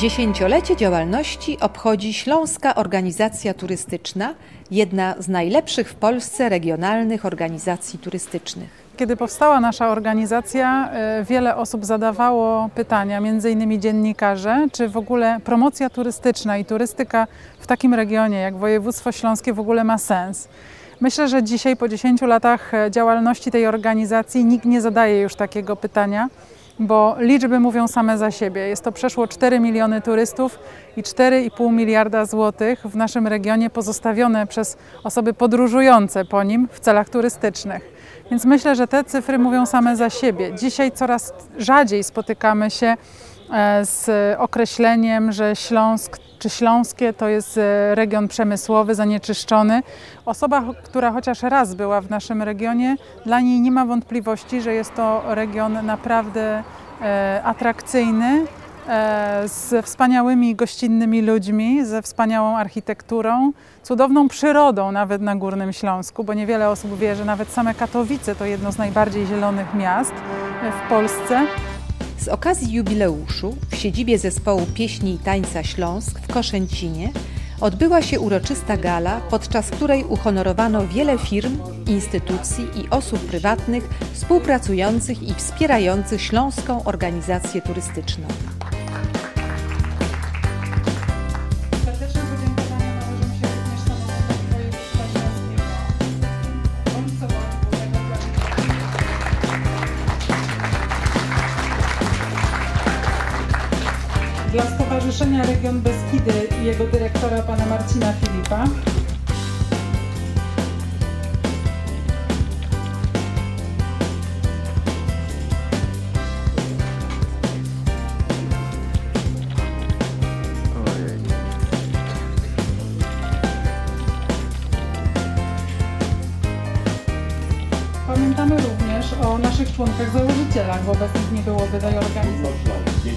Dziesięciolecie działalności obchodzi Śląska Organizacja Turystyczna, jedna z najlepszych w Polsce regionalnych organizacji turystycznych. Kiedy powstała nasza organizacja, wiele osób zadawało pytania, między innymi dziennikarze, czy w ogóle promocja turystyczna i turystyka w takim regionie jak województwo śląskie w ogóle ma sens. Myślę, że dzisiaj po 10 latach działalności tej organizacji nikt nie zadaje już takiego pytania, bo liczby mówią same za siebie. Jest to przeszło 4 miliony turystów i 4,5 miliarda złotych w naszym regionie pozostawione przez osoby podróżujące po nim w celach turystycznych. Więc myślę, że te cyfry mówią same za siebie. Dzisiaj coraz rzadziej spotykamy się z określeniem, że Śląsk czy Śląskie to jest region przemysłowy, zanieczyszczony. Osoba, która chociaż raz była w naszym regionie, dla niej nie ma wątpliwości, że jest to region naprawdę atrakcyjny, z wspaniałymi gościnnymi ludźmi, ze wspaniałą architekturą, cudowną przyrodą nawet na Górnym Śląsku, bo niewiele osób wie, że nawet same Katowice to jedno z najbardziej zielonych miast w Polsce. Z okazji jubileuszu w siedzibie Zespołu Pieśni i Tańca Śląsk w Koszęcinie odbyła się uroczysta gala, podczas której uhonorowano wiele firm, instytucji i osób prywatnych współpracujących i wspierających Śląską Organizację Turystyczną. Dla Stowarzyszenia Region Beskidy i jego dyrektora pana Marcina Filipa. Pamiętamy również o naszych członkach założycielach, bo bez nich nie byłoby tej organizacji.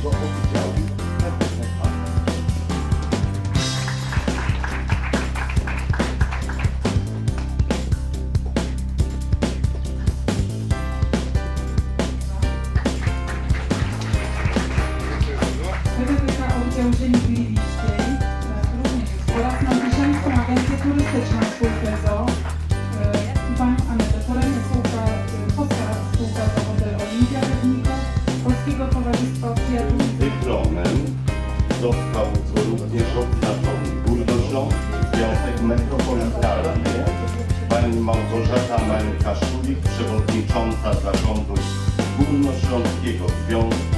Oddział Ziemi Gliwickiej również oraz Nadwiślańską Agencję Turystyczną spółkę ZOO, panią Anetę Polenę, spółka ZOO Hotel Olimpia Rybnika, Polskiego Towarzystwa Przyjaciół. Dyplomem został również odznaczony Górnośląski Związek Metropolitalny, pani Małgorzata Męka-Szulik, przewodnicząca zarządu Górnośląskiego Związku.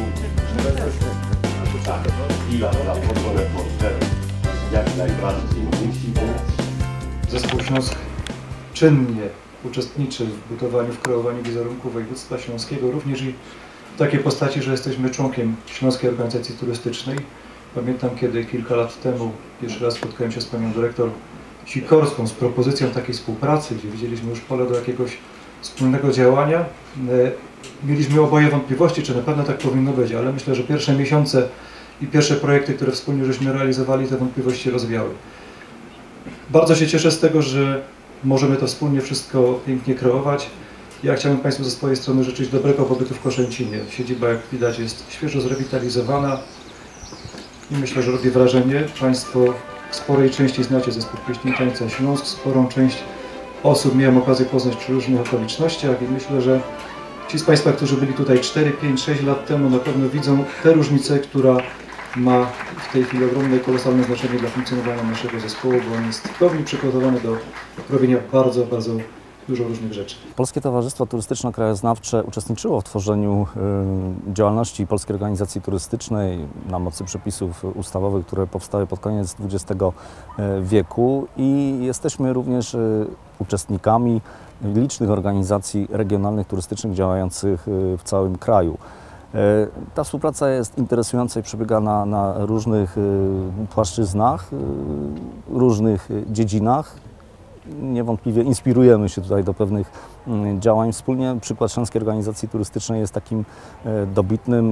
Chwila dla fotoreporterów jak najbardziej musi być. Zespół Śląsk czynnie uczestniczy w budowaniu, w kreowaniu wizerunku województwa śląskiego, również i w takiej postaci, że jesteśmy członkiem Śląskiej Organizacji Turystycznej. Pamiętam, kiedy kilka lat temu pierwszy raz spotkałem się z panią dyrektor Sikorską z propozycją takiej współpracy, gdzie widzieliśmy już pole do jakiegoś wspólnego działania. Mieliśmy oboje wątpliwości, czy na pewno tak powinno być, ale myślę, że pierwsze miesiące i pierwsze projekty, które wspólnie żeśmy realizowali, te wątpliwości rozwiały. Bardzo się cieszę z tego, że możemy to wspólnie wszystko pięknie kreować. Ja chciałbym Państwu ze swojej strony życzyć dobrego pobytu w Koszęcinie. Siedziba, jak widać, jest świeżo zrewitalizowana i myślę, że robi wrażenie. Państwo w sporej części znacie Zespół Pieśni i Tańca Śląsk, sporą część osób miałem okazję poznać przy różnych okolicznościach i myślę, że ci z Państwa, którzy byli tutaj 4, 5, 6 lat temu, na pewno widzą tę różnicę, która ma w tej chwili ogromne, kolosalne znaczenie dla funkcjonowania naszego zespołu, bo on jest w pełni przygotowany do robienia bardzo dużo różnych rzeczy. Polskie Towarzystwo Turystyczno-Krajoznawcze uczestniczyło w tworzeniu działalności Polskiej Organizacji Turystycznej na mocy przepisów ustawowych, które powstały pod koniec XX wieku i jesteśmy również uczestnikami licznych organizacji regionalnych turystycznych działających w całym kraju. Ta współpraca jest interesująca i przebiega na różnych płaszczyznach, różnych dziedzinach. Niewątpliwie inspirujemy się tutaj do pewnych działań wspólnie. Przykład Śląskiej Organizacji Turystycznej jest takim dobitnym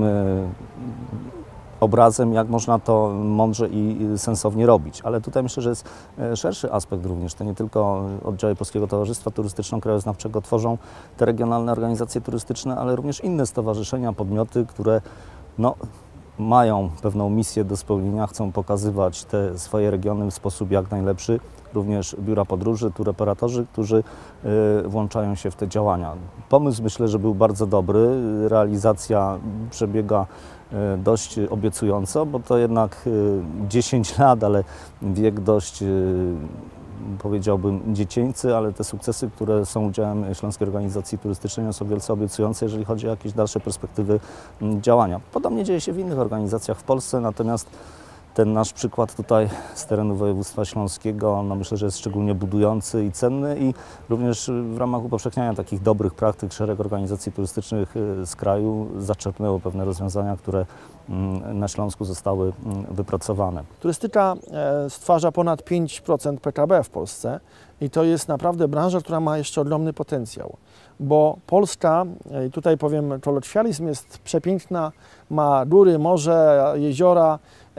obrazem, jak można to mądrze i sensownie robić. Ale tutaj myślę, że jest szerszy aspekt również. To nie tylko oddziały Polskiego Towarzystwa Turystyczno-Krajoznawczego tworzą te regionalne organizacje turystyczne, ale również inne stowarzyszenia, podmioty, które mają pewną misję do spełnienia, chcą pokazywać te swoje regiony w sposób jak najlepszy. Również biura podróży, turoperatorzy, którzy włączają się w te działania. Pomysł, myślę, że był bardzo dobry. Realizacja przebiega dość obiecująco, bo to jednak 10 lat, ale wiek dość, powiedziałbym, dziecięcy, ale te sukcesy, które są udziałem Śląskiej Organizacji Turystycznej, są wielce obiecujące, jeżeli chodzi o jakieś dalsze perspektywy działania. Podobnie dzieje się w innych organizacjach w Polsce, natomiast ten nasz przykład tutaj z terenu województwa śląskiego, no myślę, że jest szczególnie budujący i cenny i również w ramach upowszechniania takich dobrych praktyk szereg organizacji turystycznych z kraju zaczerpnęło pewne rozwiązania, które na Śląsku zostały wypracowane. Turystyka stwarza ponad 5% PKB w Polsce i to jest naprawdę branża, która ma jeszcze ogromny potencjał, bo Polska, i tutaj powiem, kolokwializm, jest przepiękna, ma góry, morze, jeziora,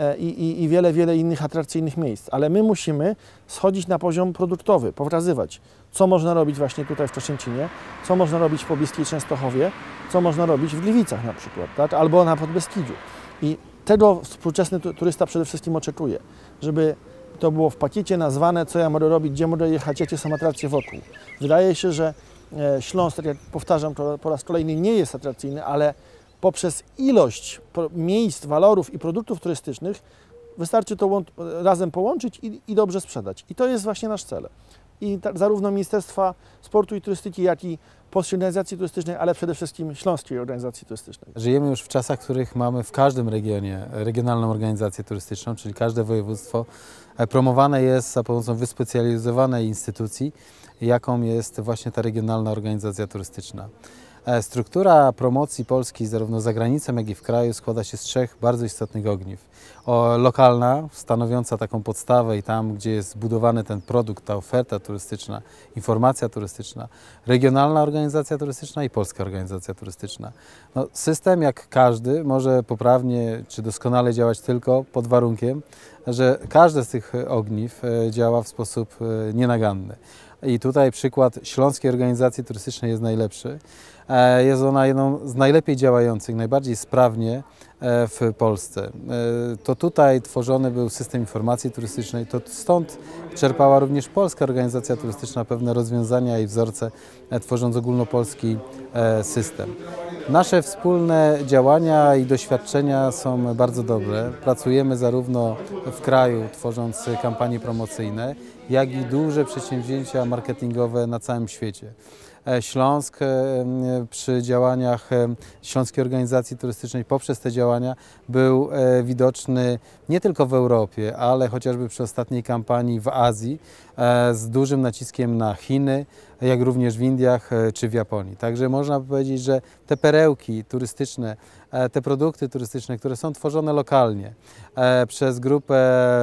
i wiele innych atrakcyjnych miejsc, ale my musimy schodzić na poziom produktowy, pokazywać, co można robić właśnie tutaj w Koszęcinie, co można robić w pobliskiej Częstochowie, co można robić w Gliwicach na przykład, tak? Albo na Podbeskidziu. I tego współczesny turysta przede wszystkim oczekuje, żeby to było w pakiecie nazwane, co ja mogę robić, gdzie mogę jechać, jakie są atrakcje wokół. Wydaje się, że Śląsk, tak jak powtarzam po raz kolejny, nie jest atrakcyjny, ale poprzez ilość miejsc, walorów i produktów turystycznych wystarczy to razem połączyć i dobrze sprzedać. I to jest właśnie nasz cel. I zarówno Ministerstwa Sportu i Turystyki, jak i Polskiej Organizacji Turystycznej, ale przede wszystkim Śląskiej Organizacji Turystycznej. Żyjemy już w czasach, w których mamy w każdym regionie regionalną organizację turystyczną, czyli każde województwo promowane jest za pomocą wyspecjalizowanej instytucji, jaką jest właśnie ta regionalna organizacja turystyczna. Struktura promocji Polski zarówno za granicą, jak i w kraju składa się z 3 bardzo istotnych ogniw. Lokalna, stanowiąca taką podstawę i tam, gdzie jest zbudowany ten produkt, ta oferta turystyczna, informacja turystyczna, regionalna organizacja turystyczna i polska organizacja turystyczna. No, system, jak każdy, może poprawnie czy doskonale działać tylko pod warunkiem, że każde z tych ogniw działa w sposób nienaganny. I tutaj przykład Śląskiej Organizacji Turystycznej jest najlepszy. Jest ona jedną z najlepiej działających, najbardziej sprawnie w Polsce. To tutaj tworzony był system informacji turystycznej, to stąd czerpała również Polska Organizacja Turystyczna pewne rozwiązania i wzorce, tworząc ogólnopolski system. Nasze wspólne działania i doświadczenia są bardzo dobre. Pracujemy zarówno w kraju, tworząc kampanie promocyjne, jak i duże przedsięwzięcia marketingowe na całym świecie. Śląsk przy działaniach Śląskiej Organizacji Turystycznej poprzez te działania był widoczny nie tylko w Europie, ale chociażby przy ostatniej kampanii w Azji z dużym naciskiem na Chiny, jak również w Indiach czy w Japonii. Także można powiedzieć, że te perełki turystyczne, te produkty turystyczne, które są tworzone lokalnie przez grupę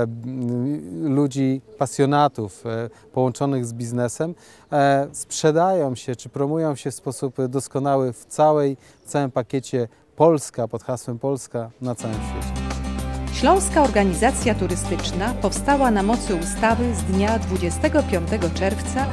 ludzi, pasjonatów połączonych z biznesem, sprzedają się czy promują się w sposób doskonały w całym pakiecie Polska, pod hasłem Polska na całym świecie. Śląska Organizacja Turystyczna powstała na mocy ustawy z dnia 25 czerwca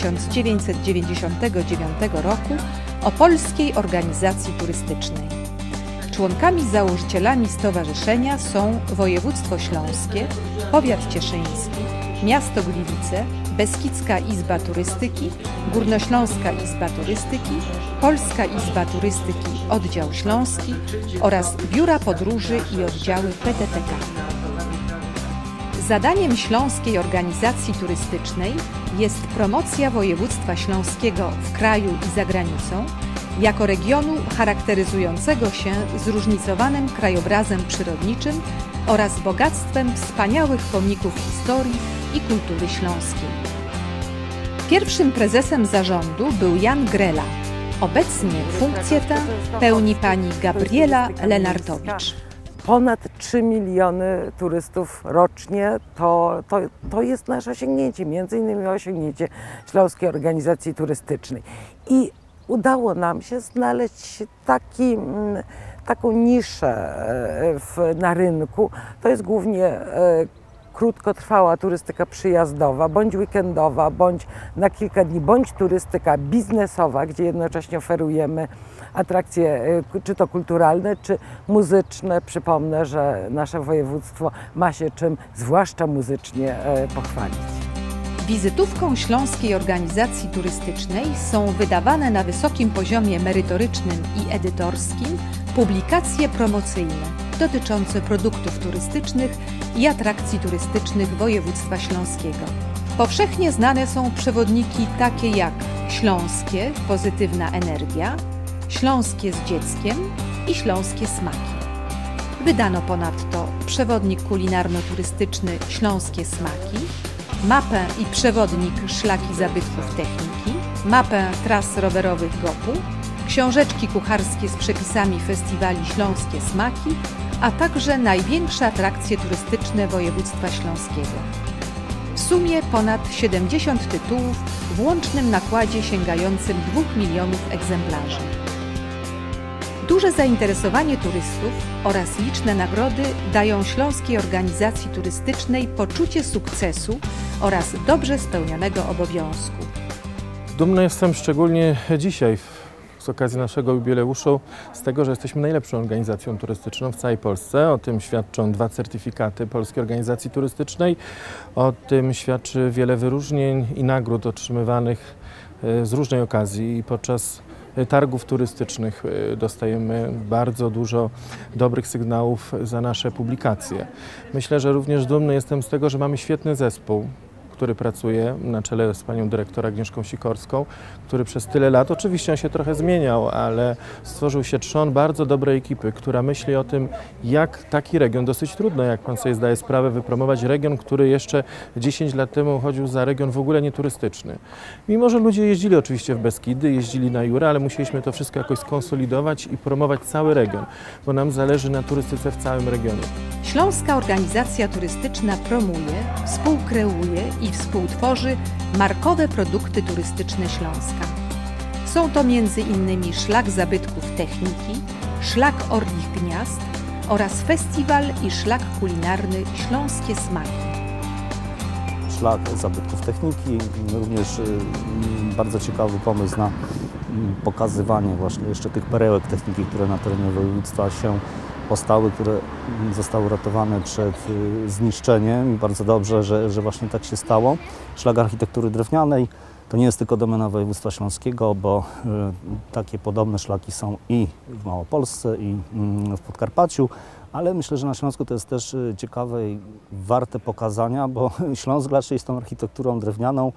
1999 roku o Polskiej Organizacji Turystycznej. Członkami założycielami stowarzyszenia są województwo śląskie, powiat cieszyński, miasto Gliwice, Beskidzka Izba Turystyki, Górnośląska Izba Turystyki, Polska Izba Turystyki Oddział Śląski oraz biura podróży i oddziały PTTK. Zadaniem Śląskiej Organizacji Turystycznej jest promocja województwa śląskiego w kraju i za granicą jako regionu charakteryzującego się zróżnicowanym krajobrazem przyrodniczym oraz bogactwem wspaniałych pomników historii i kultury śląskiej. Pierwszym prezesem zarządu był Jan Grela. Obecnie funkcję tę pełni pani Gabriela Lenartowicz. Ponad 3 miliony turystów rocznie to jest nasze osiągnięcie, między innymi osiągnięcie Śląskiej Organizacji Turystycznej. I udało nam się znaleźć taką niszę na rynku. To jest głównie krótkotrwała turystyka przyjazdowa, bądź weekendowa, bądź na kilka dni, bądź turystyka biznesowa, gdzie jednocześnie oferujemy atrakcje, czy to kulturalne, czy muzyczne. Przypomnę, że nasze województwo ma się czym, zwłaszcza muzycznie, pochwalić. Wizytówką Śląskiej Organizacji Turystycznej są wydawane na wysokim poziomie merytorycznym i edytorskim publikacje promocyjne dotyczące produktów turystycznych i atrakcji turystycznych województwa śląskiego. Powszechnie znane są przewodniki takie jak Śląskie – Pozytywna energia, Śląskie z dzieckiem i Śląskie smaki. Wydano ponadto przewodnik kulinarno-turystyczny Śląskie smaki, mapę i przewodnik Szlaki zabytków techniki, mapę tras rowerowych GOP-u, książeczki kucharskie z przepisami festiwali Śląskie smaki, a także największe atrakcje turystyczne województwa śląskiego. W sumie ponad 70 tytułów w łącznym nakładzie sięgającym 2 milionów egzemplarzy. Duże zainteresowanie turystów oraz liczne nagrody dają Śląskiej Organizacji Turystycznej poczucie sukcesu oraz dobrze spełnionego obowiązku. Dumny jestem szczególnie dzisiaj, z okazji naszego jubileuszu, z tego, że jesteśmy najlepszą organizacją turystyczną w całej Polsce. O tym świadczą 2 certyfikaty Polskiej Organizacji Turystycznej. O tym świadczy wiele wyróżnień i nagród otrzymywanych z różnej okazji i podczas targów turystycznych dostajemy bardzo dużo dobrych sygnałów za nasze publikacje. Myślę, że również dumny jestem z tego, że mamy świetny zespół, który pracuje na czele z panią dyrektor Agnieszką Sikorską, który przez tyle lat, oczywiście on się trochę zmieniał, ale stworzył się trzon bardzo dobrej ekipy, która myśli o tym, jak taki region, dosyć trudno, jak pan sobie zdaje sprawę, wypromować region, który jeszcze 10 lat temu uchodził za region w ogóle nieturystyczny. Mimo że ludzie jeździli oczywiście w Beskidy, jeździli na Jurę, ale musieliśmy to wszystko jakoś skonsolidować i promować cały region, bo nam zależy na turystyce w całym regionie. Śląska Organizacja Turystyczna promuje, współkreuje i współtworzy markowe produkty turystyczne Śląska. Są to m.in. Szlak Zabytków Techniki, Szlak Orlich Gniazd oraz festiwal i szlak kulinarny Śląskie Smaki. Szlak Zabytków Techniki, również bardzo ciekawy pomysł na pokazywanie właśnie jeszcze tych perełek techniki, które na terenie województwa się powstały, które zostały uratowane przed zniszczeniem i bardzo dobrze, że właśnie tak się stało. Szlak architektury drewnianej to nie jest tylko domena województwa śląskiego, bo takie podobne szlaki są i w Małopolsce, i w Podkarpaciu, ale myślę, że na Śląsku to jest też ciekawe i warte pokazania, bo Śląsk raczej z tą architekturą drewnianą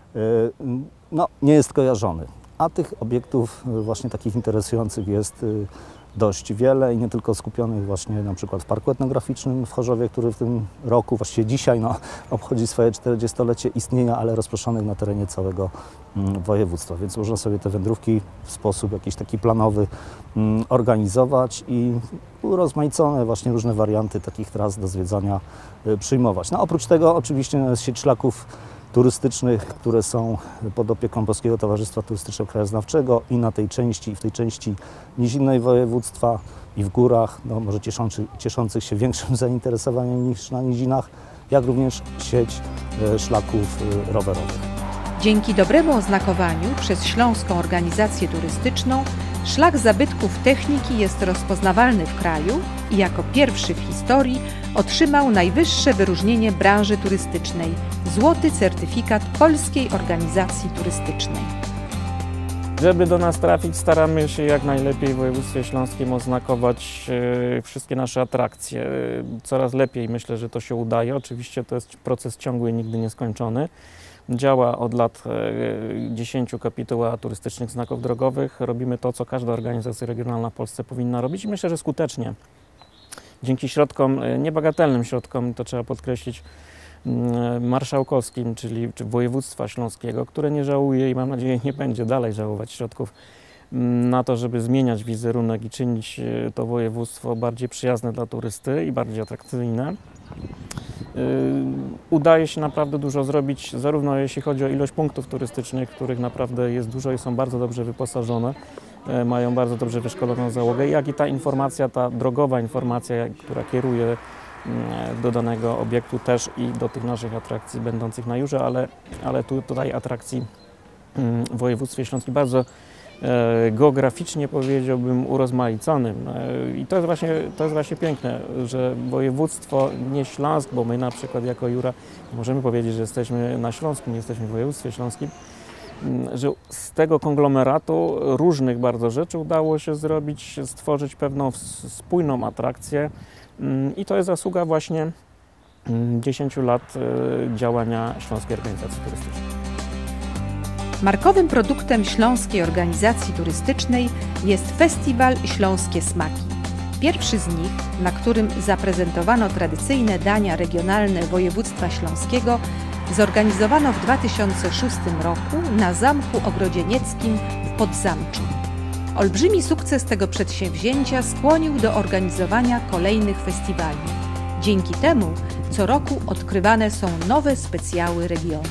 no, nie jest kojarzony. A tych obiektów właśnie takich interesujących jest dość wiele i nie tylko skupionych właśnie na przykład w Parku Etnograficznym w Chorzowie, który w tym roku, właściwie dzisiaj obchodzi swoje 40-lecie istnienia, ale rozproszonych na terenie całego województwa, więc można sobie te wędrówki w sposób jakiś taki planowy organizować i urozmaicone właśnie różne warianty takich tras do zwiedzania przyjmować. No, oprócz tego oczywiście jest sieć szlaków turystycznych, które są pod opieką Polskiego Towarzystwa Turystyczno-Krajoznawczego i na tej części, i w tej części nizinnej województwa i w górach, no może cieszących się większym zainteresowaniem niż na nizinach, jak również sieć szlaków rowerowych. Dzięki dobremu oznakowaniu przez Śląską Organizację Turystyczną Szlak Zabytków Techniki jest rozpoznawalny w kraju i jako pierwszy w historii otrzymał najwyższe wyróżnienie branży turystycznej – Złoty Certyfikat Polskiej Organizacji Turystycznej. Żeby do nas trafić, staramy się jak najlepiej w województwie śląskim oznakować wszystkie nasze atrakcje. Coraz lepiej myślę, że to się udaje. Oczywiście to jest proces ciągły i nigdy nieskończony. Działa od lat 10 kapituła turystycznych znaków drogowych. Robimy to, co każda organizacja regionalna w Polsce powinna robić i myślę, że skutecznie. Dzięki środkom, niebagatelnym środkom, to trzeba podkreślić, marszałkowskim, czyli województwa śląskiego, które nie żałuje i mam nadzieję nie będzie dalej żałować środków na to, żeby zmieniać wizerunek i czynić to województwo bardziej przyjazne dla turysty i bardziej atrakcyjne. Udaje się naprawdę dużo zrobić, zarówno jeśli chodzi o ilość punktów turystycznych, których naprawdę jest dużo i są bardzo dobrze wyposażone, mają bardzo dobrze wyszkoloną załogę, jak i ta informacja, ta drogowa informacja, która kieruje do danego obiektu też i do tych naszych atrakcji będących na Jurze, ale tutaj atrakcji w województwie śląskim bardzo geograficznie powiedziałbym urozmaiconym. I to jest właśnie piękne, że województwo nie Śląsk, bo my na przykład jako Jura możemy powiedzieć, że jesteśmy na Śląsku, nie jesteśmy w województwie śląskim, że z tego konglomeratu różnych bardzo rzeczy udało się zrobić, stworzyć pewną spójną atrakcję i to jest zasługa właśnie 10 lat działania Śląskiej Organizacji Turystycznej. Markowym produktem Śląskiej Organizacji Turystycznej jest Festiwal Śląskie Smaki. Pierwszy z nich, na którym zaprezentowano tradycyjne dania regionalne województwa śląskiego, zorganizowano w 2006 roku na Zamku Ogrodzienieckim w Podzamczu. Olbrzymi sukces tego przedsięwzięcia skłonił do organizowania kolejnych festiwali. Dzięki temu co roku odkrywane są nowe specjały regionu.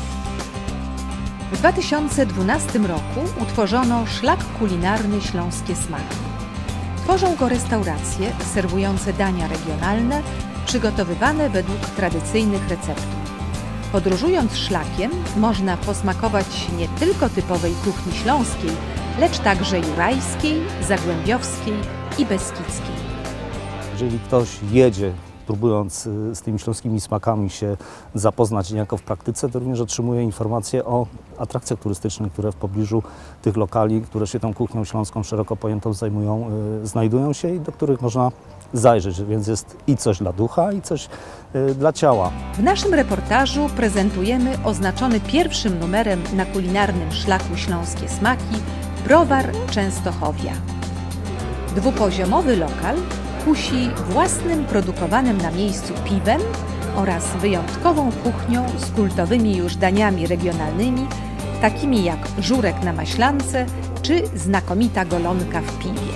W 2012 roku utworzono szlak kulinarny Śląskie Smaki. Tworzą go restauracje serwujące dania regionalne, przygotowywane według tradycyjnych receptur. Podróżując szlakiem można posmakować nie tylko typowej kuchni śląskiej, lecz także jurajskiej, zagłębiowskiej i beskidzkiej. Jeżeli ktoś jedzie, próbując z tymi śląskimi smakami się zapoznać niejako w praktyce, to również otrzymuje informacje o atrakcjach turystycznych, które w pobliżu tych lokali, które się tą kuchnią śląską szeroko pojętą zajmują, znajdują się i do których można zajrzeć, więc jest i coś dla ducha, i coś dla ciała. W naszym reportażu prezentujemy oznaczony pierwszym numerem na kulinarnym szlaku Śląskie Smaki browar Częstochowia. Dwupoziomowy lokal kusi własnym produkowanym na miejscu piwem oraz wyjątkową kuchnią z kultowymi już daniami regionalnymi, takimi jak żurek na maślance czy znakomita golonka w piwie.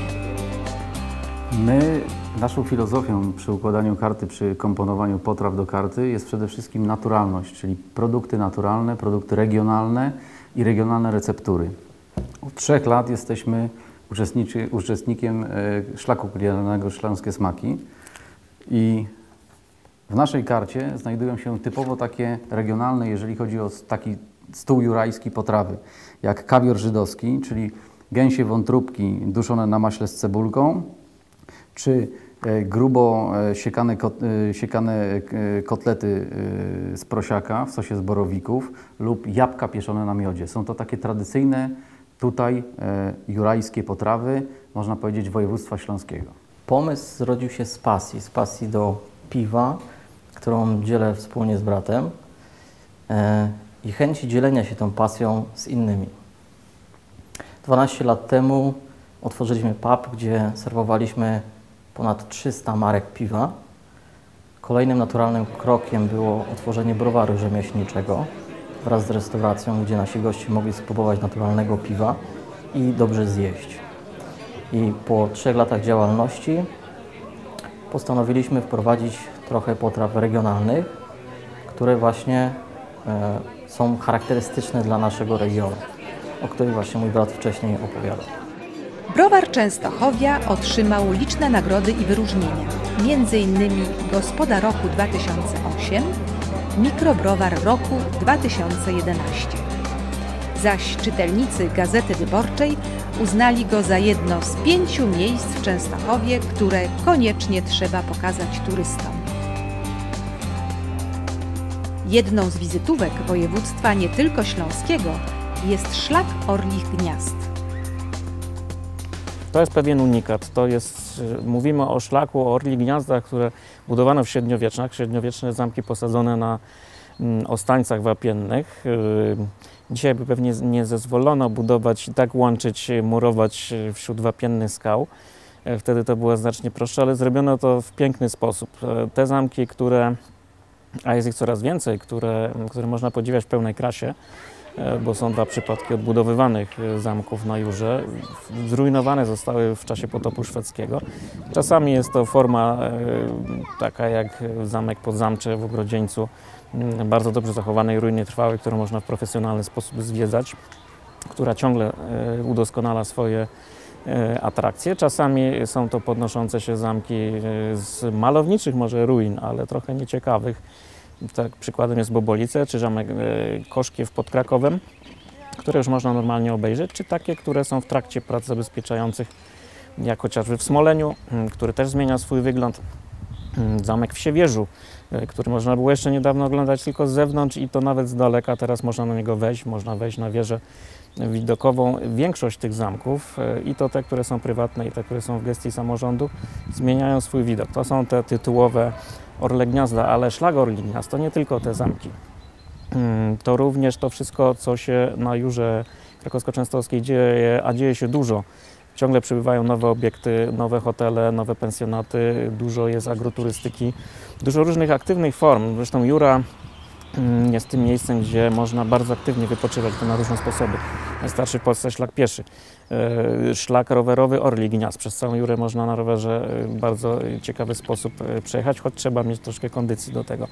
Naszą filozofią przy układaniu karty, przy komponowaniu potraw do karty jest przede wszystkim naturalność, czyli produkty naturalne, produkty regionalne i regionalne receptury. Od 3 lat jesteśmy uczestnikiem szlaku kulinarnego Śląskie Smaki i w naszej karcie znajdują się typowo takie regionalne, jeżeli chodzi o taki stół jurajski, potrawy, jak kawior żydowski, czyli gęsie wątróbki duszone na maśle z cebulką, czy grubo siekane kotlety z prosiaka w sosie z borowików lub jabłka pieczone na miodzie. Są to takie tradycyjne tutaj jurajskie potrawy, można powiedzieć, województwa śląskiego. Pomysł zrodził się z pasji do piwa, którą dzielę wspólnie z bratem i chęci dzielenia się tą pasją z innymi. 12 lat temu otworzyliśmy pub, gdzie serwowaliśmy ponad 300 marek piwa. Kolejnym naturalnym krokiem było otworzenie browaru rzemieślniczego wraz z restauracją, gdzie nasi goście mogli spróbować naturalnego piwa i dobrze zjeść. I po 3 latach działalności postanowiliśmy wprowadzić trochę potraw regionalnych, które właśnie są charakterystyczne dla naszego regionu, o których właśnie mój brat wcześniej opowiadał. Browar Częstochowia otrzymał liczne nagrody i wyróżnienia, m.in. Gospoda Roku 2008, Mikrobrowar Roku 2011. Zaś czytelnicy Gazety Wyborczej uznali go za jedno z 5 miejsc w Częstochowie, które koniecznie trzeba pokazać turystom. Jedną z wizytówek województwa nie tylko śląskiego jest szlak Orlich Gniazd. To jest pewien unikat. Mówimy o szlaku, o Orlich Gniazdach, które budowano w średniowiecznych, średniowieczne zamki posadzone na ostańcach wapiennych. Dzisiaj by pewnie nie zezwolono budować i tak łączyć, murować wśród wapiennych skał. Wtedy to było znacznie prostsze, ale zrobiono to w piękny sposób. Te zamki, a jest ich coraz więcej, które można podziwiać w pełnej krasie, bo są 2 przypadki odbudowywanych zamków na Jurze. Zrujnowane zostały w czasie potopu szwedzkiego. Czasami jest to forma taka jak zamek Podzamcze w Ogrodzieńcu, bardzo dobrze zachowanej ruiny trwałej, którą można w profesjonalny sposób zwiedzać, która ciągle udoskonala swoje atrakcje. Czasami są to podnoszące się zamki z malowniczych może ruin, ale trochę nieciekawych. Tak, przykładem jest Bobolice czy zamek Koszkiew pod Krakowem, które już można normalnie obejrzeć, czy takie, które są w trakcie prac zabezpieczających, jak chociażby w Smoleniu, który też zmienia swój wygląd. Zamek w Siewierzu, który można było jeszcze niedawno oglądać tylko z zewnątrz i to nawet z daleka. Teraz można na niego wejść, można wejść na wieżę widokową. Większość tych zamków, i to te, które są prywatne, i te, które są w gestii samorządu, zmieniają swój widok. To są te tytułowe Orle Gniazda, ale szlak Orli Gniazd to nie tylko te zamki. To również to wszystko, co się na Jurze Krakowsko-Częstochowskiej dzieje, a dzieje się dużo. Ciągle przybywają nowe obiekty, nowe hotele, nowe pensjonaty, dużo jest agroturystyki, dużo różnych aktywnych form. Zresztą Jura jest tym miejscem, gdzie można bardzo aktywnie wypoczywać, to na różne sposoby. Najstarszy w Polsce szlak pieszy, szlak rowerowy Orli Gniazd. Przez całą Jurę można na rowerze w bardzo ciekawy sposób przejechać, choć trzeba mieć troszkę kondycji do tego.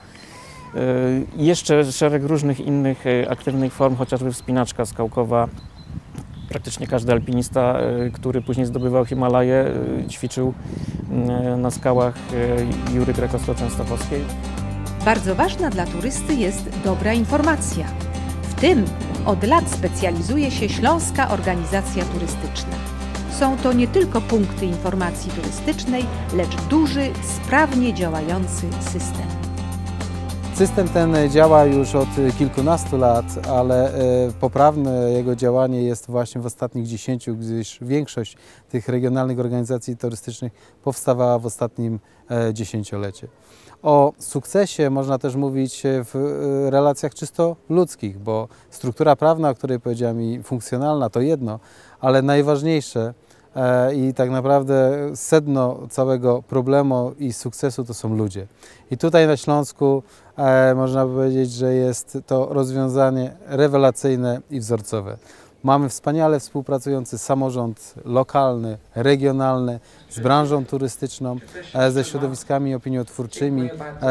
Jeszcze szereg różnych innych aktywnych form, chociażby wspinaczka skałkowa. Praktycznie każdy alpinista, który później zdobywał Himalaje, ćwiczył na skałach Jury Krakowsko-Częstochowskiej. Bardzo ważna dla turysty jest dobra informacja. W tym od lat specjalizuje się Śląska Organizacja Turystyczna. Są to nie tylko punkty informacji turystycznej, lecz duży, sprawnie działający system. System ten działa już od kilkunastu lat, ale poprawne jego działanie jest właśnie w ostatnich 10, gdyż większość tych regionalnych organizacji turystycznych powstawała w ostatnim dziesięcioleciu. O sukcesie można też mówić w relacjach czysto ludzkich, bo struktura prawna, o której powiedziałem, i funkcjonalna to jedno, ale najważniejsze i tak naprawdę sedno całego problemu i sukcesu to są ludzie. I tutaj na Śląsku można powiedzieć, że jest to rozwiązanie rewelacyjne i wzorcowe. Mamy wspaniale współpracujący samorząd lokalny, regionalny, z branżą turystyczną, ze środowiskami opiniotwórczymi,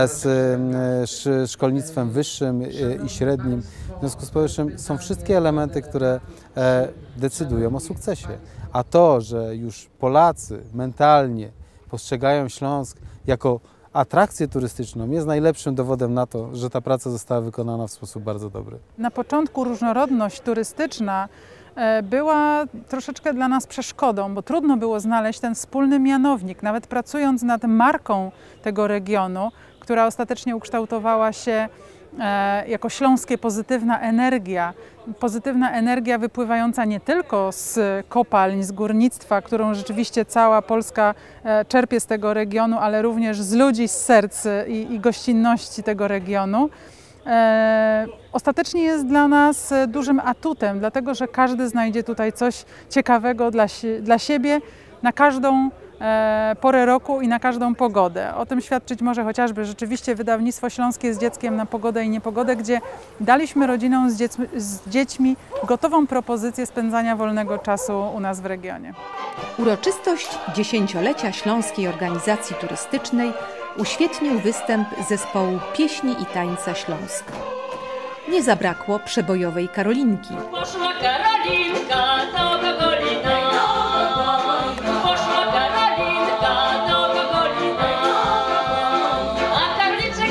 z szkolnictwem wyższym i średnim. W związku z powyższym są wszystkie elementy, które decydują o sukcesie. A to, że już Polacy mentalnie postrzegają Śląsk jako atrakcję turystyczną, jest najlepszym dowodem na to, że ta praca została wykonana w sposób bardzo dobry. Na początku różnorodność turystyczna była troszeczkę dla nas przeszkodą, bo trudno było znaleźć ten wspólny mianownik. Nawet pracując nad marką tego regionu, która ostatecznie ukształtowała się jako śląskie pozytywna energia wypływająca nie tylko z kopalń, z górnictwa, którą rzeczywiście cała Polska czerpie z tego regionu, ale również z ludzi, z serc i gościnności tego regionu. Ostatecznie jest dla nas dużym atutem, dlatego że każdy znajdzie tutaj coś ciekawego dla siebie na każdą porę roku i na każdą pogodę. O tym świadczyć może chociażby rzeczywiście wydawnictwo śląskie z dzieckiem na pogodę i niepogodę, gdzie daliśmy rodzinom z dziećmi gotową propozycję spędzania wolnego czasu u nas w regionie. Uroczystość dziesięciolecia Śląskiej Organizacji Turystycznej uświetnił występ zespołu Pieśni i Tańca Śląska. Nie zabrakło przebojowej Karolinki. Poszła Karolinka do Gogolina. Poszła Karolinka do Gogolina. A karliczek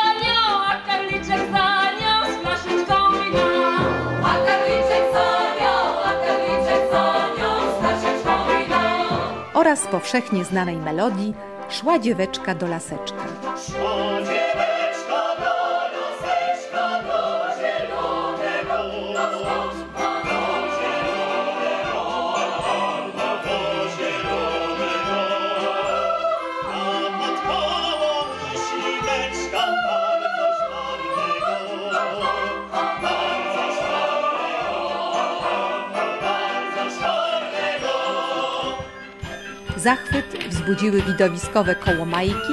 za nią z flaszeczką wina. A karliczek za nią z flaszeczką wina. Oraz powszechnie znanej melodii Szła dzieweczka do laseczka. Szła dzieweczka do laseczka, do zielonego, a matkała śliweczka bardzo szwarnego, bardzo szwarnego. Zachwyt wzbudziły widowiskowe kołomajki,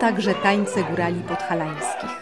także tańce górali podhalańskich.